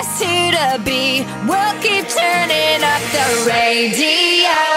best here to be. We'll keep turning up the radio.